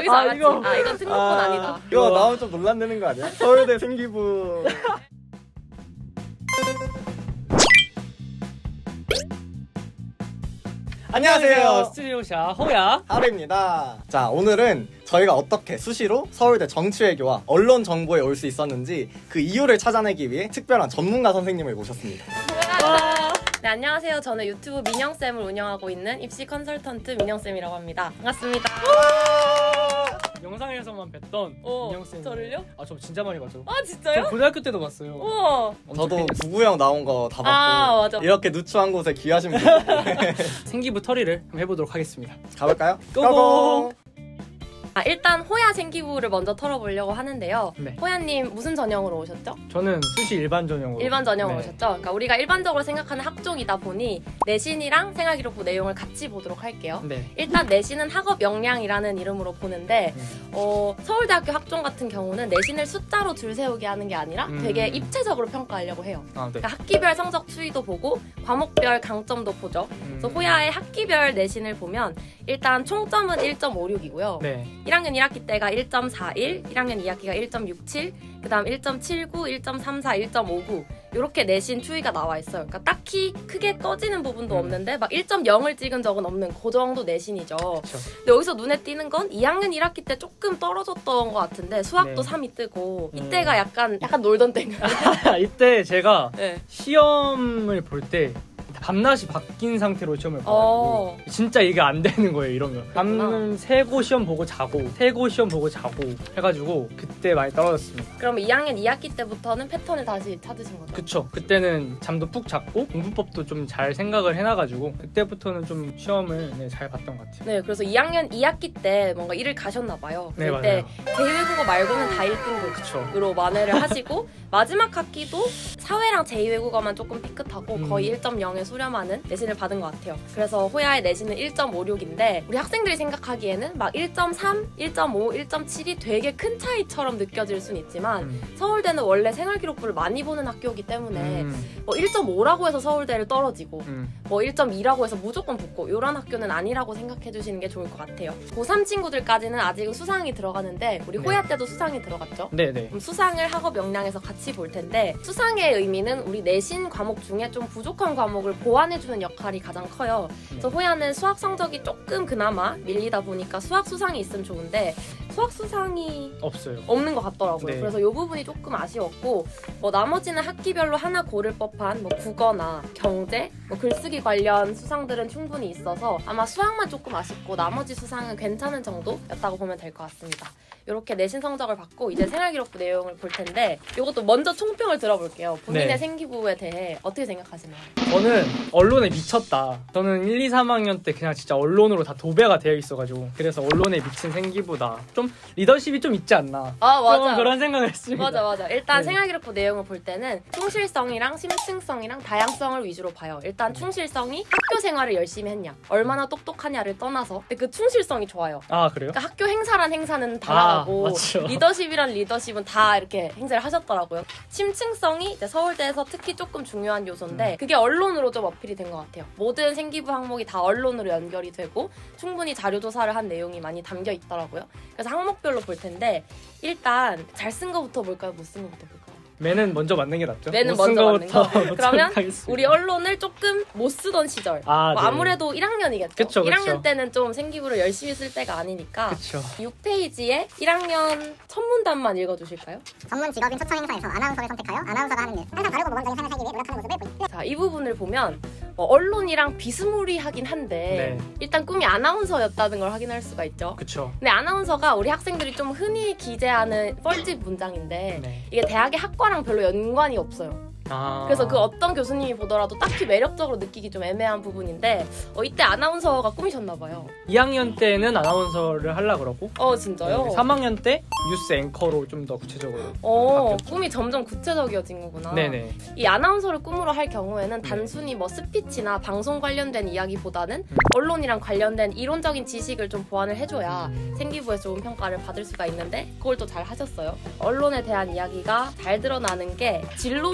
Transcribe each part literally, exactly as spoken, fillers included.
여기서 아, 알았지. 이거. 아 이건 특목고 아, 아니다. 이거 나오면 좀 논란되는 거 아니야? 서울대 생기부. 안녕하세요. 스튜디오샤 호야. 하루입니다. 자, 오늘은 저희가 어떻게 수시로 서울대 정치외교와 언론 정보에 올 수 있었는지 그 이유를 찾아내기 위해 특별한 전문가 선생님을 모셨습니다. 네, 안녕하세요. 저는 유튜브 민영쌤을 운영하고 있는 입시 컨설턴트 민영쌤이라고 합니다. 반갑습니다. 영상에서만 뵀던 어, 민영쌤. 저를요? 아, 저 진짜 많이 봤죠. 아 저 진짜요? 고등학교 때도 봤어요. 우와. 저도 구구형 나온 거 다 봤고 아, 맞아. 이렇게 누추한 곳에 귀하신 분들 생기부 털이를 한번 해보도록 하겠습니다. 가볼까요? 고고! 아, 일단 호야 생기부를 먼저 털어보려고 하는데요. 네. 호야님 무슨 전형으로 오셨죠? 저는 수시 일반 전형으로. 일반 전형으로 네. 오셨죠? 그러니까 우리가 일반적으로 생각하는 학종이다 보니 내신이랑 생활기록부 내용을 같이 보도록 할게요. 네. 일단 내신은 학업 역량이라는 이름으로 보는데 음. 어, 서울대학교 학종 같은 경우는 내신을 숫자로 줄 세우게 하는 게 아니라 음. 되게 입체적으로 평가하려고 해요. 아, 네. 그러니까 학기별 성적 추이도 보고 과목별 강점도 보죠. 음. 그래서 호야의 학기별 내신을 보면 일단 총점은 일 점 오육이고요. 네. 일 학년 일 학기 때가 일 점 사일, 일 학년 이 학기가 일 점 육칠, 그 다음 일 점 칠구, 일 점 삼사, 일 점 오구 이렇게 내신 추이가 나와 있어요. 그러니까 딱히 크게 떠지는 부분도 음. 없는데 막 일 점 영을 찍은 적은 없는 그 정도 내신이죠. 그쵸. 근데 여기서 눈에 띄는 건 이 학년 일 학기 때 조금 떨어졌던 것 같은데 수학도 네. 삼이 뜨고 음. 이때가 약간 약간 놀던 때인가요? 이때 제가 네. 시험을 볼 때 밤낮이 바뀐 상태로 시험을 봐가지고 어. 진짜 이게 안 되는 거예요. 이러면 그렇구나. 밤 새고 시험 보고 자고 새고 시험 보고 자고 해가지고 그때 많이 떨어졌습니다. 그럼 이 학년 이 학기 때부터는 패턴을 다시 찾으신 거죠? 그쵸. 그때는 잠도 푹 잤고 공부법도 좀 잘 생각을 해놔가지고 그때부터는 좀 시험을 네, 잘 봤던 것 같아요. 네, 그래서 이 학년 이 학기 때 뭔가 일을 가셨나 봐요. 네, 그때 맞아요. 제이외국어 말고는 다 일 등급으로 그쵸. 만회를 하시고 마지막 학기도 사회랑 제이외국어만 조금 삐끗하고 음. 거의 일 점 영에 수렴하는 내신을 받은 것 같아요. 그래서 호야의 내신은 일 점 오육인데 우리 학생들이 생각하기에는 막 일 점 삼, 일 점 오, 일 점 칠이 되게 큰 차이처럼 느껴질 순 있지만 음. 서울대는 원래 생활기록부를 많이 보는 학교이기 때문에 음. 뭐 일 점 오라고 해서 서울대를 떨어지고 음. 뭐 일 점 이라고 해서 무조건 붙고 이런 학교는 아니라고 생각해 주시는 게 좋을 것 같아요. 고삼 친구들까지는 아직은 수상이 들어가는데 우리 네. 호야 때도 수상이 들어갔죠? 네네. 그럼 수상을 학업 역량에서 같이 볼 텐데 수상의 의미는 우리 내신 과목 중에 좀 부족한 과목을 보완해주는 역할이 가장 커요. 그래서 호야는 수학 성적이 조금 그나마 밀리다 보니까 수학 수상이 있으면 좋은데 수학 수상이 없어요. 없는 것 같더라고요. 네. 그래서 이 부분이 조금 아쉬웠고 뭐 나머지는 학기별로 하나 고를 법한 뭐 국어나 경제, 뭐 글쓰기 관련 수상들은 충분히 있어서 아마 수학만 조금 아쉽고 나머지 수상은 괜찮은 정도였다고 보면 될 것 같습니다. 이렇게 내신 성적을 받고 이제 생활기록부 내용을 볼 텐데 이것도 먼저 총평을 들어볼게요. 본인의 네. 생기부에 대해 어떻게 생각하시나요? 저는 언론에 미쳤다. 저는 일, 이, 삼 학년 때 그냥 진짜 언론으로 다 도배가 되어 있어가지고 그래서 언론에 미친 생기부다. 좀 리더십이 좀 있지 않나. 아 좀 그런 생각을 했습니다. 맞아 맞아. 일단 네. 생활기록부 내용을 볼 때는 충실성이랑 심층성이랑 다양성을 위주로 봐요. 일단 충실성이 학교 생활을 열심히 했냐, 얼마나 똑똑하냐를 떠나서 근데 그 충실성이 좋아요. 아 그래요? 그러니까 학교 행사란 행사는 다 아, 나가고 맞죠. 리더십이란 리더십은 다 이렇게 행사를 하셨더라고요. 심층성이 이제 서울대에서 특히 조금 중요한 요소인데 음. 그게 언론으로 좀 어필이 된 것 같아요. 모든 생기부 항목이 다 언론으로 연결이 되고 충분히 자료 조사를 한 내용이 많이 담겨 있더라고요. 그래서 항목별로 볼 텐데 일단 잘 쓴 거부터 볼까요? 못 쓴 거부터 볼까요? 매는 먼저 맞는 게 낫죠. 매는 못쓴 먼저 맞는 거. 거부터 그러면 하겠습니다. 우리 언론을 조금 못 쓰던 시절 아, 뭐 네. 아무래도 일 학년이겠죠. 그쵸, 일 학년 그쵸. 때는 좀 생기부를 열심히 쓸 때가 아니니까 그쵸. 육 페이지에 일 학년 첫 문단만 읽어주실까요? 전문 직업인 초청 행사에서 아나운서를 선택하여 아나운서가 하는 일 항상 다르고 모범적인 삶을 살기 위해 노력하는 모습을 보입니다. 자, 이 부분을 보면 어, 언론이랑 비스무리하긴 한데 네. 일단 꿈이 아나운서였다는 걸 확인할 수가 있죠. 그쵸. 근데 아나운서가 우리 학생들이 좀 흔히 기재하는 뻘짓 문장인데 네. 이게 대학의 학과랑 별로 연관이 없어요. 아. 그래서 그 어떤 교수님이 보더라도 딱히 매력적으로 느끼기 좀 애매한 부분인데 어, 이때 아나운서가 꿈이셨나 봐요. 이 학년 때는 아나운서를 하려고 그러고 어 진짜요? 네, 삼 학년 때 뉴스 앵커로 좀 더 구체적으로 어 바뀌었죠. 꿈이 점점 구체적이어진 거구나. 네네. 이 아나운서를 꿈으로 할 경우에는 단순히 뭐 스피치나 방송 관련된 이야기보다는 음. 언론이랑 관련된 이론적인 지식을 좀 보완을 해줘야 음. 생기부에서 좋은 평가를 받을 수가 있는데 그걸 또 잘 하셨어요. 언론에 대한 이야기가 잘 드러나는 게 진로 독서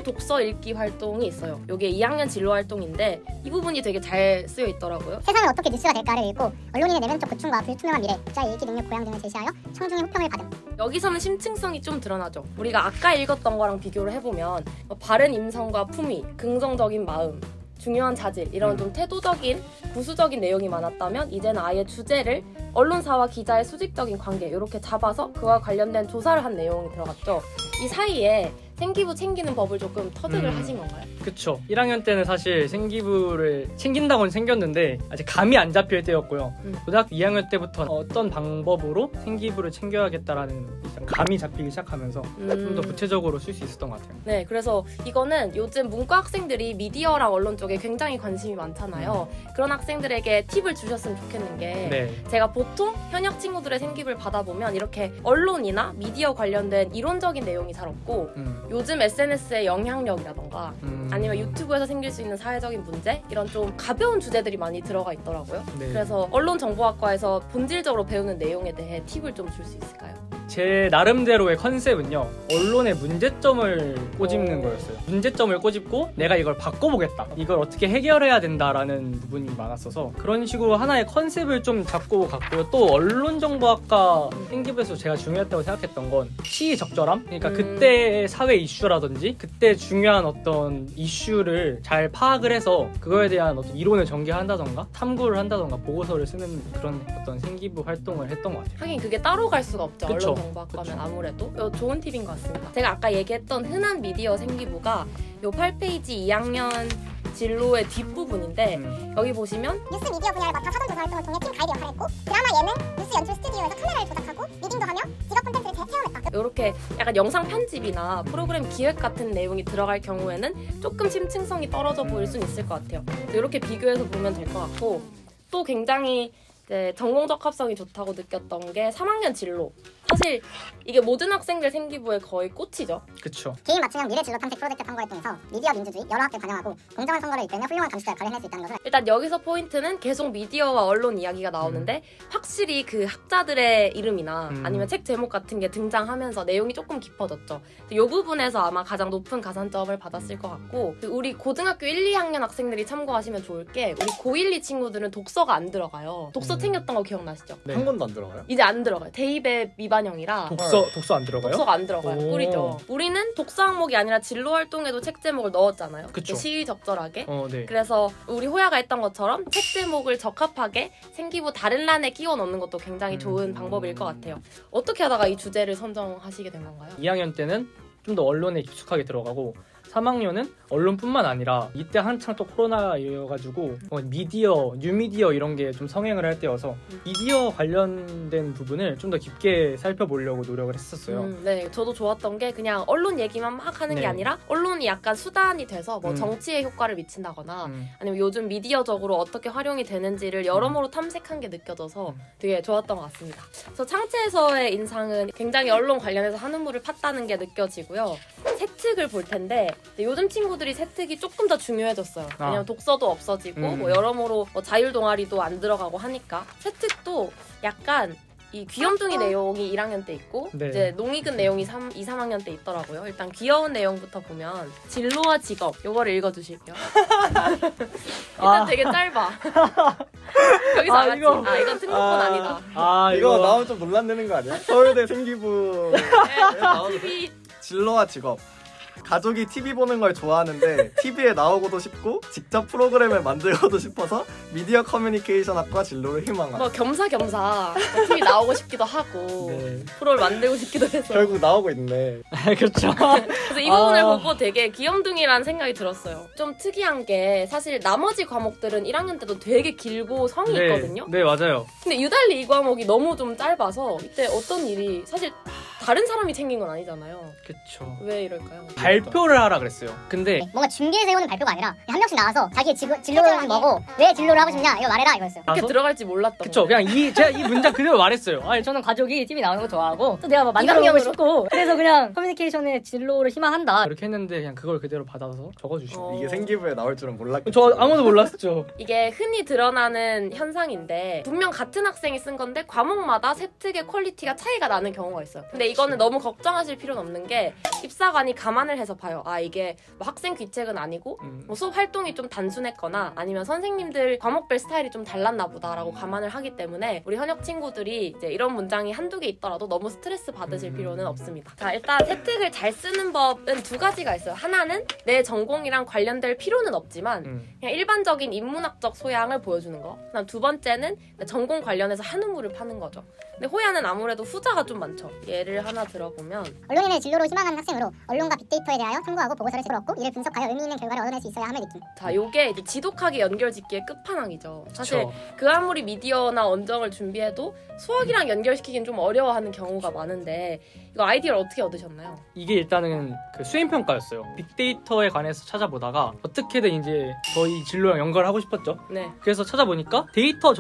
읽기 활동이 있어요. 이게 이 학년 진로 활동인데 이 부분이 되게 잘 쓰여 있더라고요. 세상은 어떻게 뉴스가 될까를 읽고 언론인의 내면적 고충과 불투명한 미래, 독자의 읽기 능력 고양 등을 제시하여 청중의 호평을 받음. 여기서는 심층성이 좀 드러나죠. 우리가 아까 읽었던 거랑 비교를 해보면 바른 임성과 품위, 긍정적인 마음, 중요한 자질 이런 좀 태도적인 구수적인 내용이 많았다면 이제는 아예 주제를 언론사와 기자의 수직적인 관계 이렇게 잡아서 그와 관련된 조사를 한 내용이 들어갔죠. 이 사이에 생기부 챙기는 법을 조금 터득을 음. 하신 건가요? 그쵸. 일 학년 때는 사실 생기부를 챙긴다고는 챙겼는데 아직 감이 안 잡힐 때였고요. 음. 고등학교 이 학년 때부터 어떤 방법으로 생기부를 챙겨야겠다라는 일단 감이 잡히기 시작하면서 음. 좀 더 구체적으로 쓸 수 있었던 것 같아요. 네, 그래서 이거는 요즘 문과 학생들이 미디어랑 언론 쪽에 굉장히 관심이 많잖아요. 그런 학생들에게 팁을 주셨으면 좋겠는 게 네. 제가 보통 현역 친구들의 생기부를 받아보면 이렇게 언론이나 미디어 관련된 이론적인 내용이 잘 없고 음. 요즘 에스엔에스의 영향력이라던가 음. 아니면 유튜브에서 생길 수 있는 사회적인 문제 이런 좀 가벼운 주제들이 많이 들어가 있더라고요. 네. 그래서 언론정보학과에서 본질적으로 배우는 내용에 대해 팁을 좀 줄 수 있을까요? 제 나름대로의 컨셉은요, 언론의 문제점을 꼬집는 오. 거였어요. 문제점을 꼬집고 내가 이걸 바꿔보겠다, 이걸 어떻게 해결해야 된다라는 부분이 많았어서 그런 식으로 하나의 컨셉을 좀 잡고 갔고요. 또 언론정보학과 생기부에서 제가 중요했다고 생각했던 건 시의적절함. 그러니까 음. 그때의 사회 이슈라든지 그때 중요한 어떤 이슈를 잘 파악을 해서 그거에 대한 어떤 이론을 전개한다던가 탐구를 한다던가 보고서를 쓰는 그런 어떤 생기부 활동을 했던 것 같아요. 하긴 그게 따로 갈 수가 없죠. 그쵸. 언론정보학과는 그쵸. 아무래도 이거 좋은 팁인 것 같습니다. 제가 아까 얘기했던 흔한 미디어 생기부가 요 팔 페이지 이 학년 진로의 뒷부분인데 음. 여기 보시면 뉴스 미디어 분야를 맡아 사전 조사 활동을 통해 팀 가이드 역할을 했고 드라마 예능, 뉴스 연출 스튜디오에서 카메라를 조작하고 리딩도 하며 직업 콘텐츠를 체험했다. 이렇게 약간 영상 편집이나 프로그램 기획 같은 내용이 들어갈 경우에는 조금 심층성이 떨어져 보일 수는 있을 것 같아요. 이렇게 비교해서 보면 될 것 같고 또 굉장히 이제 전공적 합성이 좋다고 느꼈던 게 삼 학년 진로. 사실 이게 모든 학생들 생기부의 거의 꽃이죠. 그쵸. 개인 맞춤형 미래 진로 탐색 프로젝트 탐구 활동에서 미디어 민주주의, 여러 학교 반영하고 공정한 선거를 이끌며 훌륭한 감시자 역할을 해낼 수 있다는 것을 일단 여기서 포인트는 계속 미디어와 언론 이야기가 나오는데 음. 확실히 그 학자들의 이름이나 음. 아니면 책 제목 같은 게 등장하면서 내용이 조금 깊어졌죠. 이 부분에서 아마 가장 높은 가산점을 받았을 것 같고 우리 고등학교 일, 이 학년 학생들이 참고하시면 좋을 게 우리 고일, 이 친구들은 독서가 안 들어가요. 독서 음. 챙겼던 거 기억나시죠? 네. 한 권도 안 들어가요? 이제 안 들어가요. 대입의 미반영이라 독서 독서 안 들어가요? 독서가 안 들어가요. 오. 꿀이죠. 우리는 독서 항목이 아니라 진로 활동에도 책 제목을 넣었잖아요. 그쵸. 시의적절하게. 어, 네. 그래서 우리 호야가 했던 것처럼 책 제목을 적합하게 생기부 다른 란에 끼워 넣는 것도 굉장히 좋은 음. 방법일 것 같아요. 어떻게 하다가 이 주제를 선정하시게 된 건가요? 이 학년 때는 좀 더 언론에 깊숙하게 들어가고 삼 학년은 언론뿐만 아니라 이때 한창 또 코로나여가지고 어, 미디어, 뉴미디어 이런 게 좀 성행을 할 때여서 미디어 관련된 부분을 좀 더 깊게 살펴보려고 노력을 했었어요. 음, 네, 저도 좋았던 게 그냥 언론 얘기만 막 하는 네. 게 아니라 언론이 약간 수단이 돼서 뭐 음. 정치에 효과를 미친다거나 음. 아니면 요즘 미디어적으로 어떻게 활용이 되는지를 여러모로 탐색한 게 느껴져서 음. 되게 좋았던 것 같습니다. 그래서 창체에서의 인상은 굉장히 언론 관련해서 하는 물을 팠다는 게 느껴지고요. 세특을 볼 텐데 요즘 친구들이 세특이 조금 더 중요해졌어요. 아. 왜냐면 독서도 없어지고 음. 뭐 여러모로 뭐 자율 동아리도 안 들어가고 하니까 세특도 약간 이 귀염둥이 내용이 일 학년 때 있고 네. 이제 농익은 내용이 삼, 이, 삼 학년 때 있더라고요. 일단 귀여운 내용부터 보면 진로와 직업 요거를 읽어주실게요. 일단 아. 되게 짧아. 여기서 아, 알았지? 이거. 아 이건 특목은 아. 아니다. 아 이거 이거 나오면 좀 논란되는 거 아니야? 서울대 생기부 나오는데 티비 진로와 직업. 가족이 티비 보는 걸 좋아하는데 티비에 나오고도 싶고 직접 프로그램을 만들고도 싶어서 미디어 커뮤니케이션 학과 진로를 희망한다. 뭐 겸사겸사 뭐 티비 나오고 싶기도 하고 네. 프로를 만들고 싶기도 해서 결국 나오고 있네. 그렇죠. 그래서 이 부분을 아. 보고 되게 귀염둥이라는 생각이 들었어요. 좀 특이한 게 사실 나머지 과목들은 일 학년 때도 되게 길고 성이 네. 있거든요. 네, 맞아요. 근데 유달리 이 과목이 너무 좀 짧아서 이때 어떤 일이 사실 다른 사람이 챙긴 건 아니잖아요. 그렇죠. 왜 이럴까요? 발표를 하라 그랬어요. 근데 뭔가 준비해서 해오는 발표가 아니라 한 명씩 나와서 자기의 지, 진로는 뭐고 왜 진로를 하고 싶냐 이거 말해라 이거였어요. 이렇게 나서- 들어갈지 몰랐던 그쵸. 거예요. 그냥 이 제가 이 문장 그대로 말했어요. 아니 저는 가족이 티비 나오는 거 좋아하고 또 내가 막 만들어 보고 이학년으로? 싶고 그래서 그냥 커뮤니케이션의 진로를 희망한다. 이렇게 했는데 그냥 그걸 그대로 받아서 적어주시고. 어. 이게 생기부에 나올 줄은 몰랐겠지. 저 아무도 몰랐죠. 이게 흔히 드러나는 현상인데 분명 같은 학생이 쓴 건데 과목마다 세특의 퀄리티가 차이가 나는 경우가 있어요. 근데 이거는 너무 걱정하실 필요는 없는 게 입사관이 감안을 해서 봐요. 아 이게 뭐 학생 귀책은 아니고 음. 뭐 수업 활동이 좀 단순했거나 아니면 선생님들 과목별 스타일이 좀 달랐나 보다라고 감안을 하기 때문에 우리 현역 친구들이 이제 이런 문장이 한두 개 있더라도 너무 스트레스 받으실 음. 필요는 없습니다. 자 일단 세특을 잘 쓰는 법은 두 가지가 있어요. 하나는 내 전공이랑 관련될 필요는 없지만 음. 그냥 일반적인 인문학적 소양을 보여주는 거. 그다음 두 번째는 전공 관련해서 한우물을 파는 거죠. 근데 호야는 아무래도 후자가 좀 많죠. 예를 하나 들어보면 언론인을 진로로 희망하는 학생으로 언론과 빅데이터에 대하여 탐구하고 보고서를 제대로 얻고 이를 분석하여 의미 있는 결과를 얻어낼 수 있어야 함을 느낌. 자 요게 이제 지독하게 연결짓기의 끝판왕이죠. 사실 그쵸. 그 아무리 미디어나 언정을 준비해도 수학이랑 연결시키긴 좀 어려워하는 경우가 많은데 이거 아이디어를 어떻게 얻으셨나요? 이게 일단은 그 수행평가였어요. 빅데이터에 관해서 찾아보다가 어떻게든 이제 저희 진로랑 연결하고 싶었죠. 네. 그래서 찾아보니까 데이터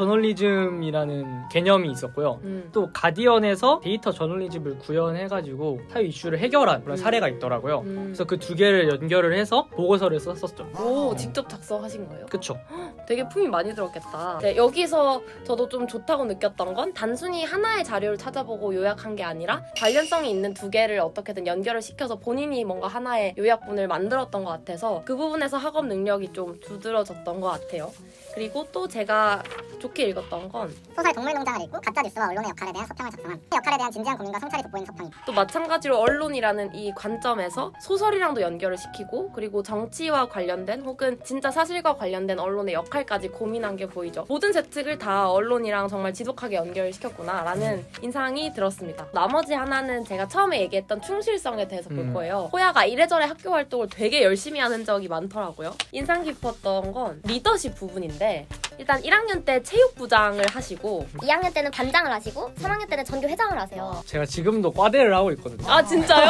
저널리즘이라는 개념이 있었고요. 음. 또 가디언에서 데이터 저널리즘을 구현해가지고 사회 이슈를 해결한 그런 사례가 있더라고요. 음. 그래서 그 두 개를 연결을 해서 보고서를 썼었죠. 오 직접 작성하신 거예요? 그쵸. 되게 품이 많이 들었겠다. 네, 여기서 저도 좀 좋다고 느꼈던 건 단순히 하나의 자료를 찾아보고 요약한 게 아니라 관련성이 있는 두 개를 어떻게든 연결을 시켜서 본인이 뭔가 하나의 요약본을 만들었던 것 같아서 그 부분에서 학업 능력이 좀 두드러졌던 것 같아요. 그리고 또 제가 좋게 읽었던 건 소설 동물농장을 읽고 가짜 뉴스와 언론의 역할에 대한 서평을 작성함. 그 역할에 대한 진지한 고민과 성찰이 돋보이는 서평이. 또 마찬가지로 언론이라는 이 관점에서 소설이랑도 연결을 시키고 그리고 정치와 관련된 혹은 진짜 사실과 관련된 언론의 역할까지 고민한 게 보이죠. 모든 세특을 다 언론이랑 정말 지독하게 연결시켰구나 라는 인상이 들었습니다. 나머지 하나는 제가 처음에 얘기했던 충실성에 대해서 볼 음. 거예요. 호야가 이래저래 학교 활동을 되게 열심히 하는 적이 많더라고요. 인상 깊었던 건 리더십 부분인데 일단 일 학년 때 체육부장을 하시고 이 학년 때는 반장을 하시고 삼 학년 때는 전교 회장을 하세요. 제가 지금도 과대를 하고 있거든요. 아 진짜요?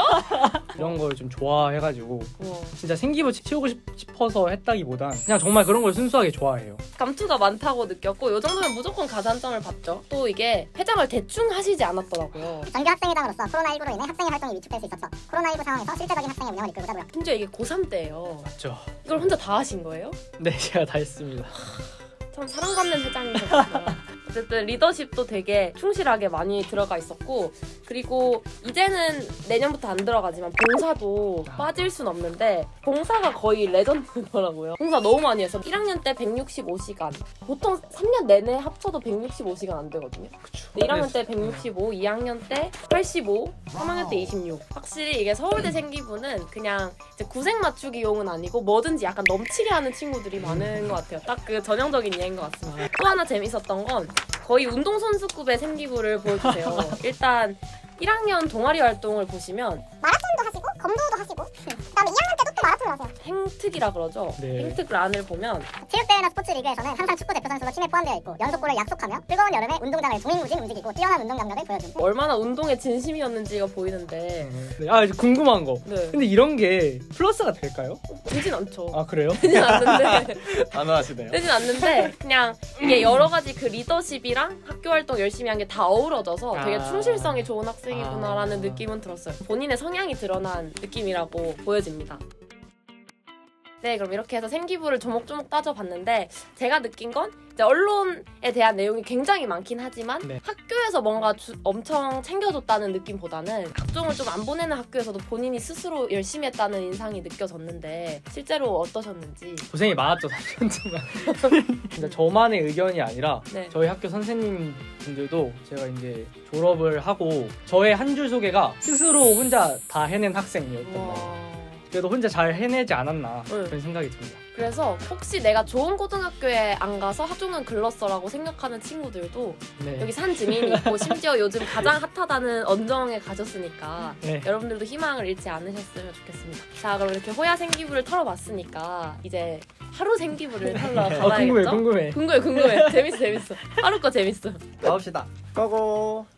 이런 걸 좀 좋아해가지고 우와. 진짜 생기부 채우고 싶- 싶어서 했다기보단 그냥 정말 그런 걸 순수하게 좋아해요. 감투가 많다고 느꼈고 이 정도면 무조건 가산점을 받죠. 또 이게 회장을 대충 하시지 않았더라고요. 전교 학생회장으로서 코로나십구로 인해 학생의 활동이 위축될 수 있었어. 코로나십구 상황에서 실제적인 학생의 운영을 이끌고자 노력. 심지어 이게 고삼 때예요. 맞죠? 이걸 혼자 다 하신 거예요? 네, 제가 다 했습니다. 참 사랑받는 회장이셨어요. 어쨌든 리더십도 되게 충실하게 많이 들어가 있었고 그리고 이제는 내년부터 안 들어가지만 봉사도 빠질 순 없는데 봉사가 거의 레전드더라고요. 봉사 너무 많이 해서 일 학년 때 백육십오 시간 보통 삼 년 내내 합쳐도 백육십오 시간 안 되거든요. 그쵸. 일 학년 때 백육십오, 이 학년 때 팔십오, 삼 학년 때 이십육. 확실히 이게 서울대 생기부는 그냥 이제 구색 맞추기용은 아니고 뭐든지 약간 넘치게 하는 친구들이 많은 것 같아요. 딱 그 전형적인 예인 것 같습니다. 또 하나 재밌었던 건 거의 운동선수급의 생기부를 보여주세요. 일단 일 학년 동아리 활동을 보시면 마라톤도 하시고 검도도 하시고. 그다음에 이 학년 때도 또 마라톤을 하세요. 행특이라 그러죠. 네. 행특란을 보면 체육대회나 스포츠리그에서는 항상 축구 대표 선수가 팀에 포함되어 있고 연속골을 약속하며 뜨거운 여름에 운동장을 종횡무진 움직이고 뛰어난 운동 감각을 보여줍니다. 얼마나 운동에 진심이었는지가 보이는데 네. 아, 이제 궁금한 거. 네. 근데 이런 게 플러스가 될까요? 되진 않죠. 아, 그래요? 되진 않는데 단호하시네요. 되진 않는데 그냥 이게 여러 가지 그 리더십이랑 학교 활동 열심히 한 게 다 어우러져서 되게 아. 충실성이 좋은 학생이구나라는 아. 느낌은 들었어요. 본인의 성향이 드러난 느낌이라고 보여집니다. 네, 그럼 이렇게 해서 생기부를 조목조목 따져봤는데 제가 느낀 건 이제 언론에 대한 내용이 굉장히 많긴 하지만 네. 학교에서 뭔가 주, 엄청 챙겨줬다는 느낌보다는 각종을 좀 안 보내는 학교에서도 본인이 스스로 열심히 했다는 인상이 느껴졌는데 실제로 어떠셨는지. 고생이 많았죠, 삼 년 동안. 진짜 저만의 의견이 아니라 네. 저희 학교 선생님분들도 제가 이제 졸업을 하고 저의 한 줄 소개가 스스로 혼자 다 해낸 학생이었던 거예요. 와. 그래도 혼자 잘 해내지 않았나 네. 그런 생각이 듭니다. 그래서 혹시 내가 좋은 고등학교에 안 가서 하중은 글렀어라고 생각하는 친구들도 네. 여기 산 증인이 있고 심지어 요즘 가장 핫하다는 언정에 가셨으니까 네. 여러분들도 희망을 잃지 않으셨으면 좋겠습니다. 자, 그럼 이렇게 호야 생기부를 털어봤으니까 이제 하루 생기부를 털러 아, 가봐야겠죠? 궁금해, 궁금해. 궁금해 궁금해 재밌어 재밌어 하루 거 재밌어. 가봅시다. 고고.